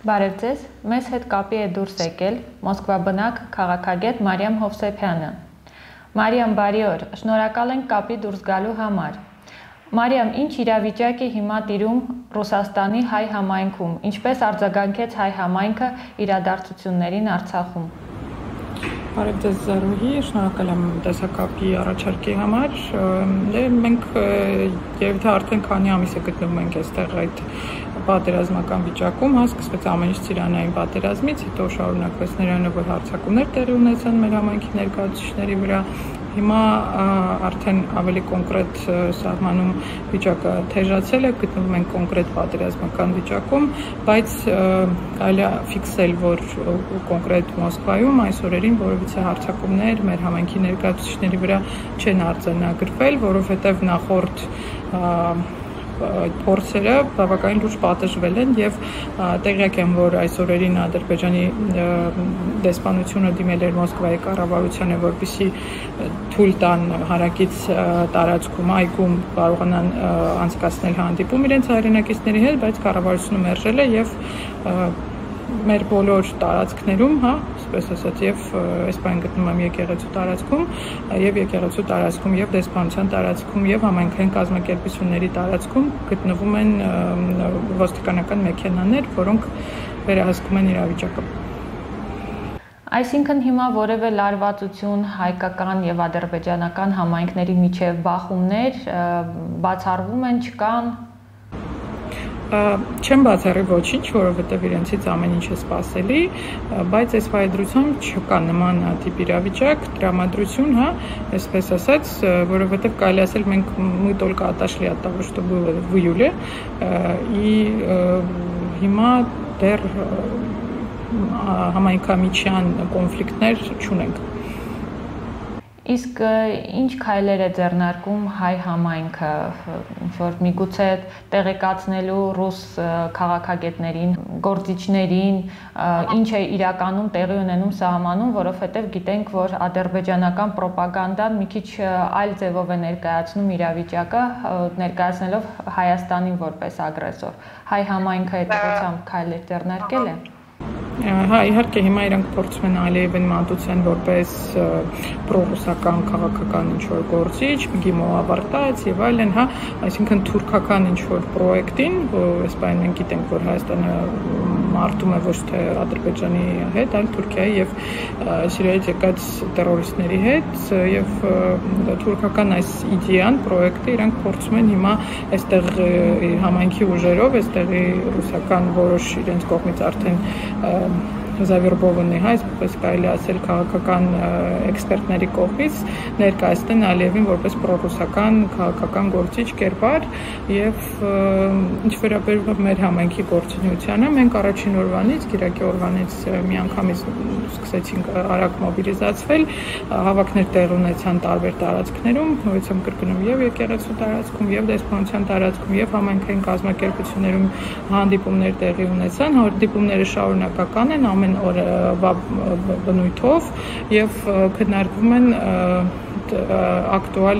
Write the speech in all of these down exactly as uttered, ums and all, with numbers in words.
Բարև ձեզ, մեզ հետ կապի է դուրս եկել Մոսկվա բնակ քաղաքագետ Մարիամ Հովսեփյանը։ Մարիամ, բարի օր, շնորհակալ ենք կապի դուրս գալու համար։ Մարիամ, ինչ իրավիճակ է հիմա տիրում Ռուսաստանի հայ համայնքում, ինչպես արձագանքեց հայ համայնքը իրադարձություններին Արցախում։ Բարև ձեզ Զարուհի, շնորհակալ եմ տեսակապի առաջարկի համար։ Դե մենք երբ թե արդեն քանի ամիս է գտնվում ենք այստեղ այդ պատերազմական վիճակում, հա, սկսվեց ամեն ինչ Սիրանային պատերազմից, հետո շարունակվեց նրանով հարձակումներ տեղի ունեցան մեր համայնքի ներկայացուցիչների վրա։ Հիմա արդեն ավելի կոնկրետ սահմանում վիճակը թեժացել է, գտնվում ենք կոնկրետ պատերազմական վիճակում, բայց կարելի է ֆիքսել, որ կոնկրետ Մոսկվայում այս օրերին որևիցե հարձակումներ մեր համայնքի ներկայացուցիչների վրա չեն արձանագրվել, որովհետև նախորդ այդ փորձերը բավականին լուրջ պատժվել են եւ տեղյակ եմ, որ այս օրերին Ադրբեջանի դեսպանությունը դիմել էր Մոսկվայի կառավարությանը, որպեսզի թույլ տան հարակից տարածքում այգում կարողանան անցկացնել հանդիպում իրենց հայրենակիցների հետ, բայց կառավարությունը մերժել է եւ մեր բոլոր տարածքներում, հա, այսպես ասած, եւ այս բան գտնում եմ եկեղեցու տարածքում, եւ եկեղեցու տարածքում, եւ դեսպանության տարածքում, եւ համայնքային կազմակերպությունների տարածքում գտնվում են ոստիկանական մեքենաներ, որոնք վերահսկում են իրավիճակը։ Այսինքն հիմա որևէ լարվածություն հայկական եւ ադրբեջանական համայնքների միջև բախումներ բացառվում են, չկան։ Չեմ բացառի ոչինչ, որովհետև իրենցից ամեն ինչ է սպասելի, բայց այս վայրդրությամբ չկա նման տիպ իրավիճակ, տրամադրություն, հա, այսպես ասած, որովհետև կարելի ասել մենք мы только отошли от того, что было в июле, и հիմա դեռ համայնքամիջյան կոնֆլիկտներ չունենք։ Իսկ ինչ քայլեր է ձեռնարկում հայ համայնքը, որ միգուցե տեղեկացնելու ռուս քաղաքագետներին, գործիչներին, ինչ է իրականում տեղի ունենում սահմանում, որովհետև գիտենք, որ ադրբեջանական ռոպագանդան մի քիչ այլ ձևով է ներկայացնում իրավիճակը, ներկայացնելով Հայաստանին որպես ագրեսոր։ Հայ համայնքը այդ ուղղությամբ քայլեր ձեռնարկել է։ Հա, իհարկե հիմա իրանք փորձում են Ալիևին մատուցեն որպես պրոռուսական քաղաքական ինչ-որ գործիչ, գիմո ավարտած եւ այլն, հա, այսինքն թուրքական ինչ-որ պրոյեկտին, այս բանը մենք գիտենք, որ Հայաստանը մարտում է ոչ թե Ադրբեջանի հետ, այլ Թուրքիայի եւ Սիրիայից եկած terroristների հետ եւ թուրքական այս իդեան, պրոյեկտը իրանք փորձում են հիմա այստեղ համայնքի ուժերով, այստեղի ռուսական որոշ իրենց կողմից արդեն Զավերբովնի, հա, այսպես կարելի ասել քաղաքական էքսպերտների կողմից ներկայացնեն Ալիևին որպես պրոռուսական քաղաքական գործիչ կերպար եւ ինչ վերաբերում է մեր համայնքի գործունեությանը, մենք առաջին օրվանից, գիրակի օրվանից միանգամից սկսեցինք արագ մոբիլիզացվել, հավաքներ տեղ ունեցան տարբեր տարածքներում, նույնիսկ կրկնում եւ եկեղեցու տարածքում եւ դեսպանության տարածքում եւ համայնքային կազմակերպություններում հանդիպումներ տեղի ունեցան, հանդիպումները շարունակական են ամեն օր բնույթով եւ քննարկվում են ակտուալ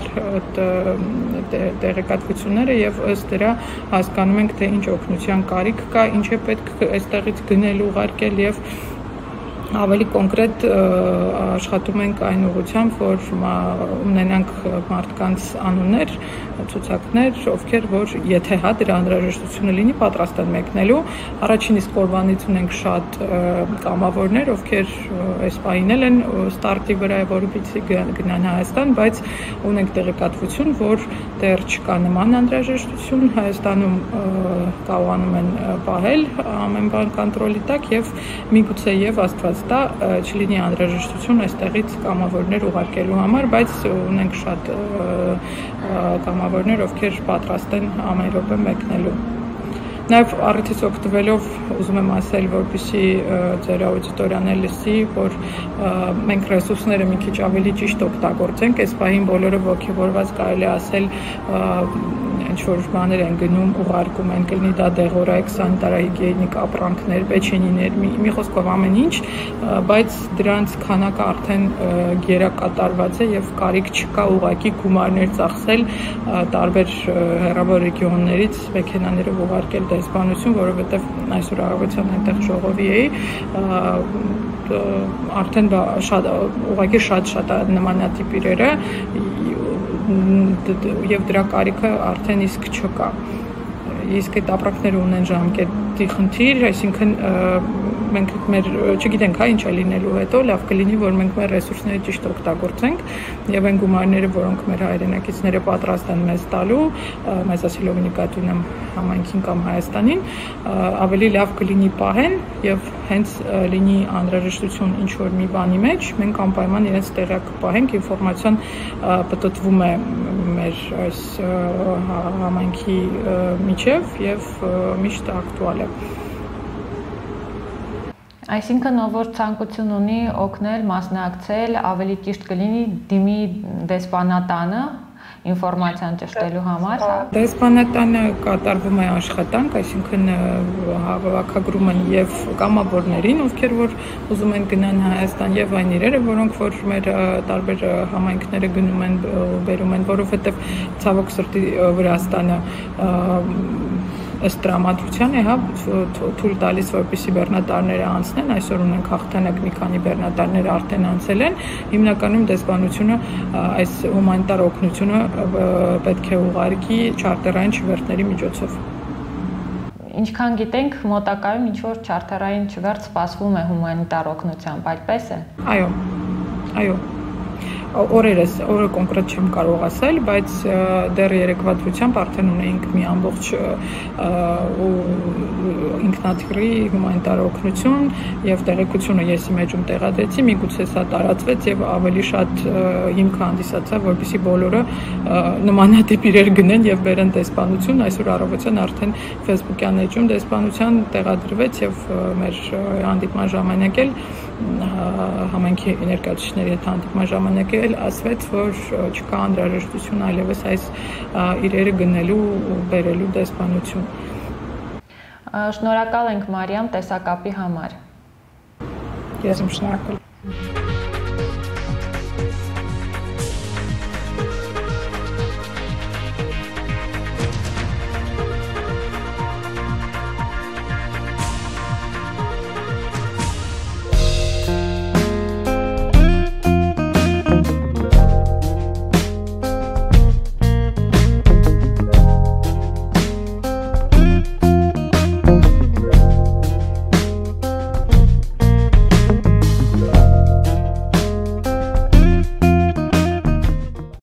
տեղեկատվությունները եւ ըստ դրա հասկանում ենք թե ինչ օգնության կարիք կա, ինչ է պետք այստեղից գնել ուղարկել եւ ավելի կոնկրետ աշխատում ենք այն ուղղությամբ, որ ունենանք մարդկանց անուններ, ցուցակներ, ովքեր որ եթե հա դրա անհրաժեշտությունը լինի, պատրաստ են մեկնելու։ Առաջին իսկ օրվանից ունենք շատ կամավորներ, ովքեր այս պահին են ստարտի վրա, որպեսզի գնան Հայաստան, բայց ունենք տեղեկատվություն, որ դեռ չկա նման անհրաժեշտություն, Հայաստանում կարողանում են պահել ամեն բան կոնտրոլի տակ եւ միգուցե եւ Աստված դա չլինի անհրաժեշտություն այստեղից կամավորներ ուղարկելու համար, բայց ունենք շատ կամավորներ, ովքեր պատրաստ են ամեն րոպե մեկնելու։ Նաև առիթից օգտվելով ուզում եմ ասել, որպեսզի ձեր աուդիտորիան լսի, որ մենք ռեսուրսները մի քիչ ավելի ճիշտ օգտագործենք, այս պահին բոլորը ոգևորված կարելի ասել ինչ որ բաներ են գնում, ուղարկում են, կլինի դա դեղորայք, սանիտարահիգիենիկ ապրանքներ, պեչենիներ, մի, մի խոսքով ամեն ինչ, բայց դրանց քանակը արդեն գերակատարված է եւ կարիք չկա ուղղակի գումարներ ծախսել տարբեր հեռավոր ռեգիոններից մեքենաներով ուղարկել դեսպանություն, որովհետեւ այսօր առավոտյան այնտեղ ժողովի էի, արդեն շատ ուղղակի շատ-շատ նմանատիպ իրերը եւ դրա կարիքը արդեն իսկ չկա։ Իսկ այդ ապրանքները ունեն ժամկետի խնդիր, այսինքն մենք մեր չգիտենք հա ինչ է լինելու հետո, լավ կլինի, որ մենք մեր ռեսուրսները ճիշտ օգտագործենք եւ այն գումարները, որոնք մեր հայրենակիցները պատրաստ են մեզ տալու, մեզ ասելով նկատի ունեմ համայնքին կամ Հայաստանին, ավելի լավ կլինի պահեն եւ հենց լինի անհրաժեշտություն ինչ որ մի բանի մեջ, մենք անպայման իրենց տեղյակ կպահենք, ինֆորմացիան պատտվում է մեր այս համայնքի միջև եւ միշտ ակտուալ է։ Այսինքն ով որ ցանկություն ունի օգնել, մասնակցել, ավելի ճիշտ կլինի դիմի դեսպանատանը ինֆորմացիան ճշտելու համար, հա։ Դեսպանատանը կատարվում է աշխատանք, այսինքն հավաքագրում են եւ կամավորներին, ովքեր որ ուզում են գնան Հայաստան եւ այն իրերը, որոնք որ մեր տարբեր համայնքները գնում են, բերում են, որովհետեւ ցավոք սրտի Վրաստանը ըստ տրամադրության է, հա, թույլ տալիս, որպեսզի բեռնատարները անցնեն, այսօր ունենք հաղթանակ, մի քանի բեռնատարներ արդեն անցել են, հիմնականում դեսպանությունը այս հումանիտար օգնությունը պետք է ուղարկի չարտերային չվերթների միջոցով։ Ինչքան գիտենք, մոտակայքում ինչ որ չարտերային չվերթ սպասվում է հումանիտար օգնությամբ, այդպես է։ Այո, այո։ Օրերս, օրը կոնկրետ չեմ կարող ասել, բայց դեռ երեկվա դրությամբ արդեն ունեինք մի ամբողջ ինքնաթիռի հումանիտար օգնություն եւ տեղեկությունը ես իմ էջում տեղադրեցի, միգուցե սա տարածվեց եւ ավելի շատ հիմք հանդիսացավ, որպեսզի բոլորը նմանատիպ իրեր գնեն եւ բերեն դեսպանություն, այսօր առավոտյան արդեն Facebook-յան էջում դեսպանության տեղադրվեց եւ մեր հանդիպման ժամանակ էլ համայնքի ներկայացուցիչների հետ հանդիպման ժամանակ էլ ասվեց, որ չկա անհրաժեշտություն այլևս այս իրերը գնելու ու բերելու դեսպանություն։ Շնորհակալ ենք Մարիամ տեսակապի համար։ Ես եմ շնորհակալ։